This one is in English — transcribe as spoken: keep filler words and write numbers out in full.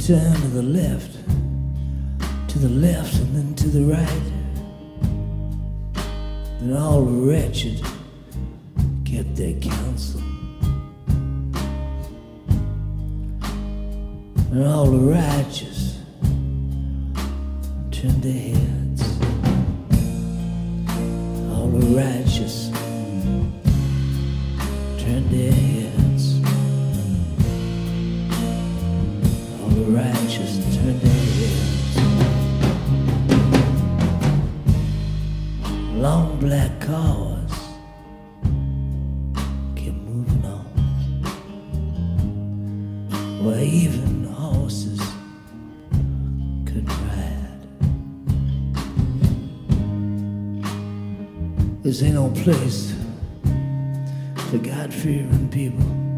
turn to the left, to the left and then to the right. Then all the wretched kept their counsel, and all the righteous turned their heads. All the righteous turned their heads. All the righteous turned their heads. Long black cars kept moving on, where even horses couldn't ride. This ain't no place for God-fearing people.